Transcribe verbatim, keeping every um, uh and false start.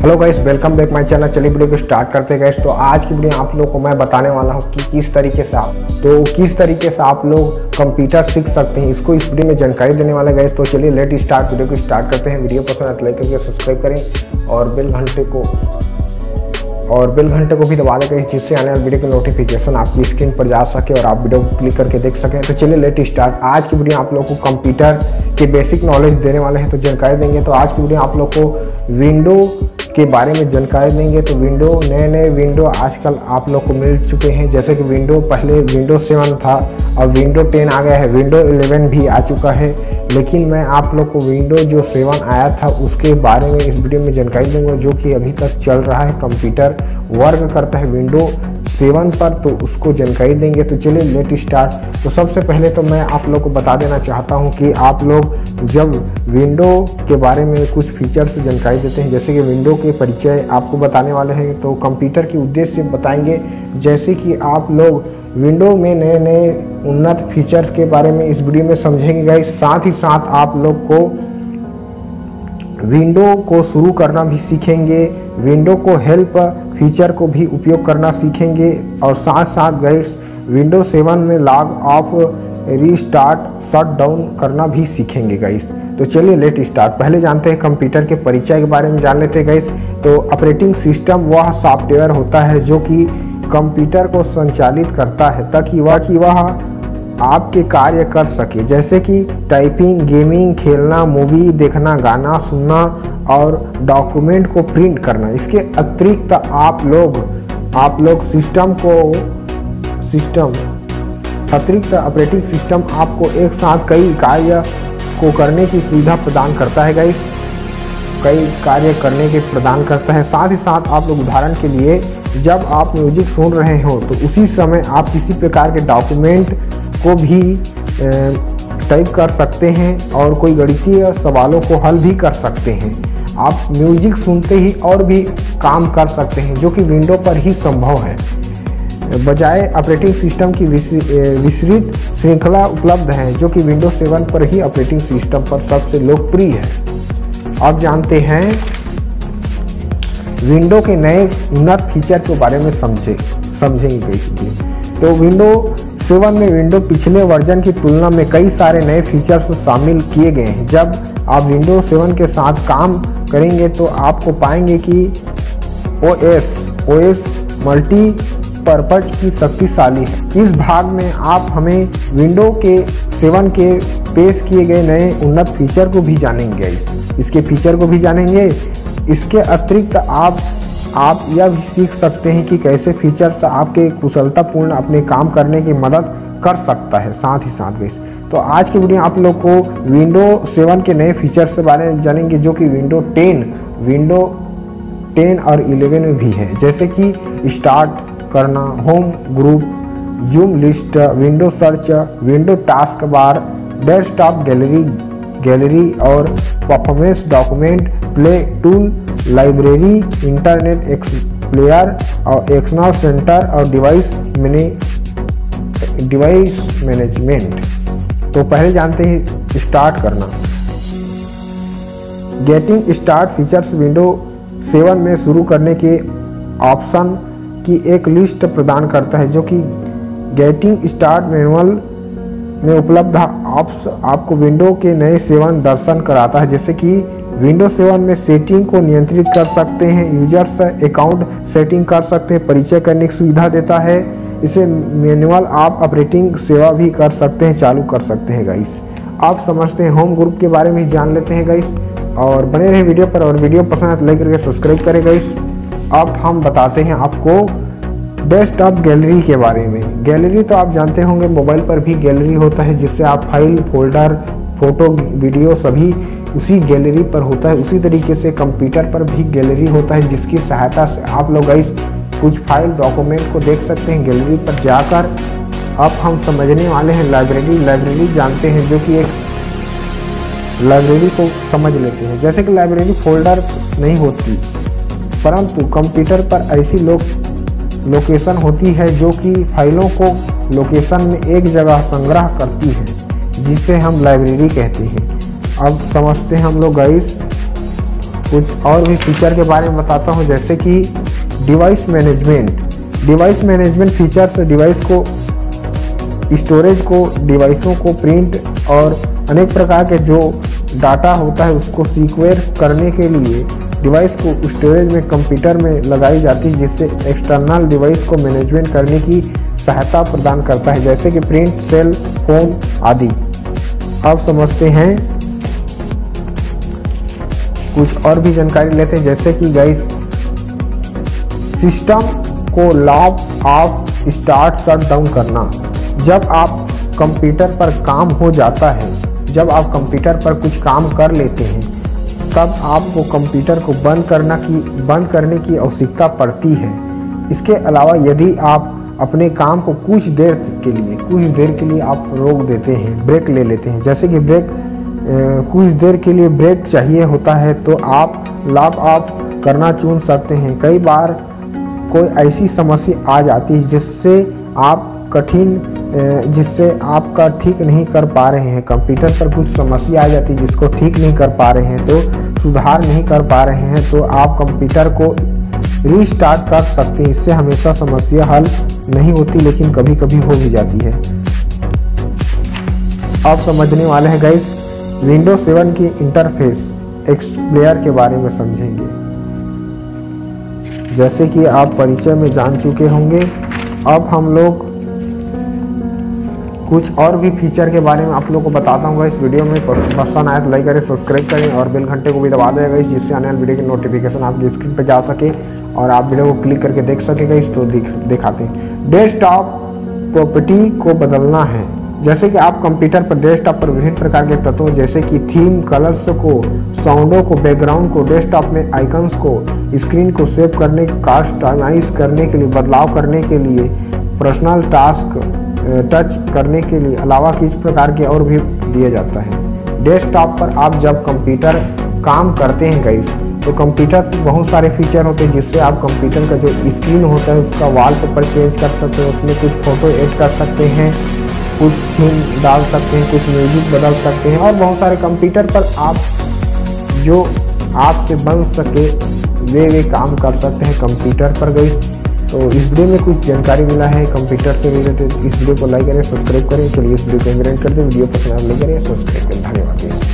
Hello guys, welcome back my channel. चलिए video को start करते हैं गाइस। तो आज की वीडियो आप लोगों को मैं बताने वाला हूं कि किस तरीके से आप तो किस तरीके से आप लोग कंप्यूटर सीख सकते हैं, इसको इस वीडियो में जानकारी देने वाला गाइस। तो चलिए लेट स्टार्ट, वीडियो को स्टार्ट करते हैं। वीडियो पसंद आए तो लाइक करके सब्सक्राइब करें और बेल घंटे को और बेल घंटे को भी दबा दें जिससे आने वाले वीडियो की नोटिफिकेशन आपकी स्क्रीन पर जा सके और आप वीडियो को क्लिक करके देख सकें। तो चलिए लेट स्टार्ट। आज की वीडियो आप लोगों को कंप्यूटर के बेसिक नॉलेज देने वाले हैं, तो जानकारी देंगे। तो आज की वीडियो आप लोग को विंडो के बारे में जानकारी देंगे। तो विंडो नए नए विंडो आजकल आप लोग को मिल चुके हैं, जैसे कि विंडो पहले विंडो सेवन था और विंडो टेन आ गया है, विंडो इलेवन भी आ चुका है। लेकिन मैं आप लोग को विंडो जो सेवन आया था उसके बारे में इस वीडियो में जानकारी दूंगा, जो कि अभी तक चल रहा है, कंप्यूटर वर्क करता है विंडो सेवन पर, तो उसको जानकारी देंगे। तो चलिए लेट स्टार्ट। तो सबसे पहले तो मैं आप लोग को बता देना चाहता हूं कि आप लोग जब विंडो के बारे में कुछ फीचर से जानकारी देते हैं, जैसे कि विंडो के परिचय आपको बताने वाले हैं, तो कंप्यूटर के उद्देश्य बताएंगे। जैसे कि आप लोग विंडो में नए नए उन्नत फीचर के बारे में इस वीडियो में समझेंगे गाइस। साथ ही साथ आप लोग को विंडो को शुरू करना भी सीखेंगे, विंडो को हेल्प फीचर को भी उपयोग करना सीखेंगे, और साथ साथ गाइस विंडो सेवन में log off restart shut down करना भी सीखेंगे गाइस। तो चलिए लेट स्टार्ट। पहले जानते हैं कंप्यूटर के परिचय के बारे में जान लेते हैं गाइस। तो ऑपरेटिंग सिस्टम वह सॉफ्टवेयर होता है जो कि कंप्यूटर को संचालित करता है ताकि वह कि वह आपके कार्य कर सके, जैसे कि टाइपिंग, गेमिंग, खेलना, मूवी देखना, गाना सुनना और डॉक्यूमेंट को प्रिंट करना। इसके अतिरिक्त आप लोग आप लोग सिस्टम को सिस्टम अतिरिक्त ऑपरेटिंग सिस्टम आपको एक साथ कई कार्य को करने की सुविधा प्रदान करता है गाइस, कई कार्य करने के प्रदान करता है। साथ ही साथ आप लोग उदाहरण के लिए जब आप म्यूजिक सुन रहे हो तो उसी समय आप किसी प्रकार के डॉक्यूमेंट को भी टाइप कर सकते हैं और कोई गणितीय सवालों को हल भी कर सकते हैं। आप म्यूजिक सुनते ही और भी काम कर सकते हैं, जो कि विंडो पर ही संभव है। बजाय ऑपरेटिंग सिस्टम की विस्तृत श्रृंखला उपलब्ध है, जो कि विंडो सेवन पर ही ऑपरेटिंग सिस्टम पर सबसे लोकप्रिय है। अब जानते हैं विंडो के नए उन्नत फीचर के बारे में समझे समझेंगे इसलिए। तो विंडो सेवन में विंडो पिछले वर्जन की तुलना में कई सारे नए फीचर्स शामिल किए गए हैं। जब आप विंडो सेवन के साथ काम करेंगे तो आपको पाएंगे कि ओएस ओएस मल्टीपर्पज की शक्तिशाली है। इस भाग में आप हमें विंडो के सेवन के पेश किए गए नए उन्नत फीचर को भी जानेंगे इसके फीचर को भी जानेंगे। इसके अतिरिक्त आप आप यह भी सीख सकते हैं कि कैसे फीचर्स आपके कुशलतापूर्ण अपने काम करने की मदद कर सकता है। साथ ही साथ गाइस, तो आज की वीडियो आप लोग को विंडो सेवन के नए फीचर्स के बारे में जानेंगे, जो कि विंडो टेन विंडो टेन और इलेवन में भी है, जैसे कि स्टार्ट करना, home group, zoom list, window search, window task bar, desktop gallery gallery और performance document play tool, library, Internet Explorer और एक्सटर्नल सेंटर और डिवाइस मैने डिवाइस मैनेजमेंट। तो पहले जानते हैं स्टार्ट करना। Getting start features window seven में शुरू करने के ऑप्शन की एक लिस्ट प्रदान करता है, जो कि गेटिंग स्टार्ट मैनुअल में उपलब्ध ऑप्स आपको विंडो के नए सेवन दर्शन कराता है, जैसे कि विंडो सेवन में सेटिंग को नियंत्रित कर सकते हैं, यूजर्स अकाउंट सेटिंग कर सकते हैं, परिचय करने की सुविधा देता है। इसे मैनुअल आप ऑपरेटिंग सेवा भी कर सकते हैं, चालू कर सकते हैं गाइस। आप समझते हैं होम ग्रुप के बारे में जान लेते हैं गाइस, और बने रहे वीडियो पर, और वीडियो पसंद है तो लाइक करके सब्सक्राइब करें गाइस। अब हम बताते हैं आपको डेस्कटॉप गैलरी के बारे में। गैलरी तो आप जानते होंगे, मोबाइल पर भी गैलरी होता है, जिससे आप फाइल, फोल्डर, फोटो, वीडियो सभी उसी गैलरी पर होता है। उसी तरीके से कंप्यूटर पर भी गैलरी होता है, जिसकी सहायता से आप लोग गाइस कुछ फाइल, डॉक्यूमेंट को देख सकते हैं गैलरी पर जाकर। अब हम समझने वाले हैं लाइब्रेरी। लाइब्रेरी जानते हैं, जो कि एक लाइब्रेरी को समझ लेते हैं। जैसे कि लाइब्रेरी फोल्डर नहीं होती, परंतु कंप्यूटर पर ऐसी लोग लोकेशन होती है जो कि फाइलों को लोकेशन में एक जगह संग्रह करती है, जिसे हम लाइब्रेरी कहते हैं। अब समझते हैं हम लोग गाइस कुछ और भी फीचर के बारे में बताता हूँ, जैसे कि device management. Device management features device को, स्टोरेज को, डिवाइसों को प्रिंट और अनेक प्रकार के जो डाटा होता है उसको सिक्योर करने के लिए डिवाइस को स्टोरेज में कंप्यूटर में लगाई जाती है, जिससे एक्सटर्नल डिवाइस को मैनेजमेंट करने की सहायता प्रदान करता है, जैसे कि प्रिंट, सेल फोन आदि। अब समझते हैं कुछ और भी जानकारी लेते हैं, जैसे कि गाइस सिस्टम को log off, start, shut down करना। जब आप कंप्यूटर पर काम हो जाता है, जब आप कंप्यूटर पर कुछ काम कर लेते हैं, तब आपको कंप्यूटर को बंद करना की बंद करने की आवश्यकता पड़ती है। इसके अलावा यदि आप अपने काम को कुछ देर के लिए कुछ देर के लिए आप रोक देते हैं, ब्रेक ले लेते हैं, जैसे कि ब्रेक कुछ देर के लिए ब्रेक चाहिए होता है, तो आप लॉग ऑफ करना चुन सकते हैं। कई बार कोई ऐसी समस्या आ जाती है जिससे आप कठिन जिससे आपका ठीक नहीं कर पा रहे हैं, कंप्यूटर पर कुछ समस्या आ जाती है जिसको ठीक नहीं कर पा रहे हैं, तो सुधार नहीं कर पा रहे हैं, तो आप कंप्यूटर को रीस्टार्ट कर सकते हैं। इससे हमेशा समस्या हल नहीं होती, लेकिन कभी कभी हो भी जाती है। अब समझने वाले हैं गाइस विंडोज सेवन की इंटरफेस एक्सप्लेयर के बारे में समझेंगे। जैसे कि आप परिचय में जान चुके होंगे, अब हम लोग कुछ और भी फीचर के बारे में आप लोगों को बताता हूँ। इस वीडियो में पसंद आए तो लाइक करें, सब्सक्राइब करें और बेल घंटे को भी दबा देगा, जिससे आने वाली वीडियो की नोटिफिकेशन आपकी स्क्रीन पर जा सके और आप वीडियो को क्लिक करके देख सकेगा। इस तो दिख दिखाते हैं डेस्कटॉप प्रॉपर्टी को बदलना है। जैसे कि आप कंप्यूटर पर डेस्कटॉप पर विभिन्न प्रकार के तत्वों जैसे कि थीम, कलर्स को, साउंडों को, बैकग्राउंड को, डेस्कटॉप में आइकन्स को, स्क्रीन को सेव करने, कस्टमाइज करने के लिए, बदलाव करने के लिए, पर्सनल टास्क टच करने के लिए अलावा किस प्रकार के और भी दिया जाता है। डेस्कटॉप पर आप जब कंप्यूटर काम करते हैं गाइस, तो कंप्यूटर बहुत सारे फीचर होते हैं जिससे आप कंप्यूटर का जो स्क्रीन होता है उसका वॉलपेपर चेंज कर सकते हैं, उसमें कुछ फोटो ऐड कर सकते हैं, कुछ थीम डाल सकते हैं, कुछ म्यूजिक बदल सकते हैं और बहुत सारे कंप्यूटर पर आप जो आपसे बन सके वे वे काम कर सकते हैं कंप्यूटर पर गई। तो इस वीडियो में कुछ जानकारी मिला है कंप्यूटर से रिलेटेड। इस वीडियो को लाइक करें, सब्सक्राइब करें। चलिए इस वीडियो को एंड करते हैं। वीडियो पसंद आए लाइक करें, सब्सक्राइब करें। धन्यवाद।